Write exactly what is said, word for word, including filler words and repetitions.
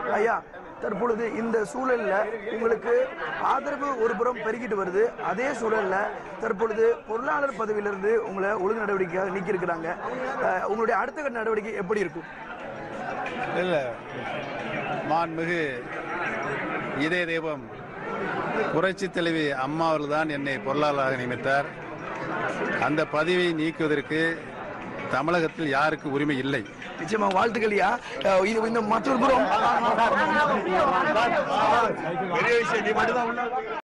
ஐயா, தற்பொழுது இந்த சூழல்ல உங்களுக்கு ஆதரவு ஒரு புறம் பெருகிட்டு வருது. அதே சூழல்ல தற்பொழுது பொருளாளர் பதவியிலிருந்து உங்களை ஒழுங்கு நடவடிக்கையாக நீக்கி இருக்கிறாங்க. உங்களுடைய அடுத்த கட்ட நடவடிக்கை எப்படி இருக்கும்? இல்ல, மாண்புமிகு இதய தெய்வம் புரட்சி தலைவி அம்மா அவர்கள் தான் என்னை பொருளாளராக நியமித்தார். அந்த பதவியை நீக்குவதற்கு தமிழகத்தில் யாருக்கு உரிமை இல்லை. நிச்சயமா வாழ்த்துக்கள்யா. இந்த மற்றொரு புறம்